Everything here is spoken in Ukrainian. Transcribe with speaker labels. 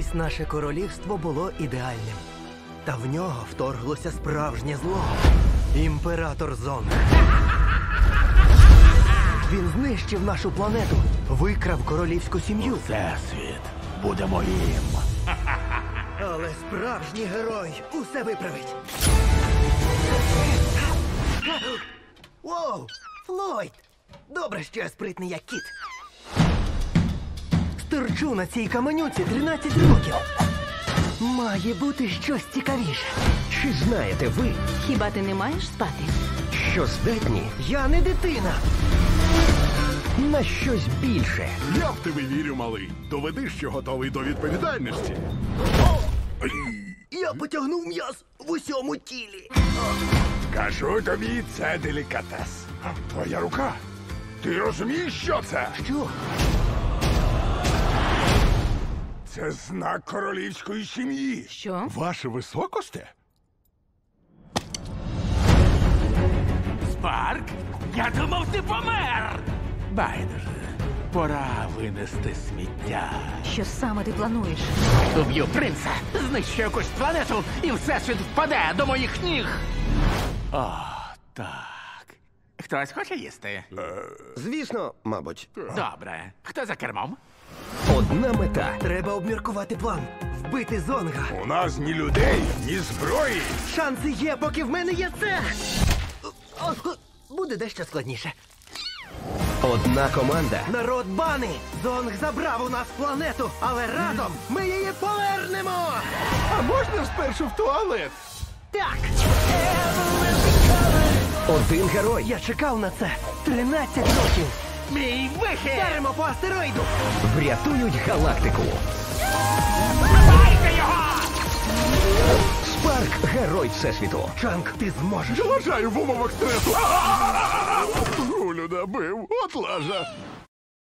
Speaker 1: Колись наше королівство було ідеальним. Та в нього вторглося справжнє зло. Імператор Зонг. Він знищив нашу планету, викрав королівську сім'ю.
Speaker 2: Всесвіт буде моїм.
Speaker 1: Але справжній герой усе виправить. Воу! Флойд! Добре, що я спритний, як кіт. Стерчу на цій каменюці 13 років. Має бути щось цікавіше.
Speaker 3: Чи знаєте ви,
Speaker 4: Хіба ти не маєш спати?
Speaker 3: що здатні
Speaker 1: Я не дитина.
Speaker 3: на щось більше?
Speaker 2: Я в тебе вірю, малий. Доведи, що готовий до відповідальності.
Speaker 1: Я потягнув м'яз в усьому тілі.
Speaker 2: Кажу тобі, це делікатес. Твоя рука. Ти розумієш, що це?
Speaker 1: Що?
Speaker 2: Це знак королівської сім'ї.
Speaker 4: Що?
Speaker 2: Ваше високосте?
Speaker 5: Спарк? Я думав, ти помер! Байдуже, пора винести сміття.
Speaker 4: Що саме ти плануєш?
Speaker 5: Уб'ю принца, знищу якусь планету, і всесвіт впаде до моїх ніг. О, так. Хтось хоче їсти?
Speaker 3: Звісно, мабуть.
Speaker 5: Добре. Хто за кермом?
Speaker 3: Одна мета.
Speaker 1: Треба обміркувати план. Вбити Зонга.
Speaker 2: У нас ні людей, ні зброї.
Speaker 1: Шанси є, поки в мене є це. Буде дещо складніше.
Speaker 3: Одна команда.
Speaker 1: Народ Бани! Зонг забрав у нас планету, але разом ми її повернемо!
Speaker 2: А можна спершу в туалет?
Speaker 1: Так!
Speaker 3: Один герой.
Speaker 1: Я чекав на це 13 років!
Speaker 5: Мій вихід!
Speaker 1: Даримо по астероїду!
Speaker 3: Врятують галактику.
Speaker 5: Дайте його!
Speaker 3: Спарк – герой Всесвіту.
Speaker 1: Чанк, ти зможеш!
Speaker 2: Вважаю в умовах стресу. Гулю набив, от лажа.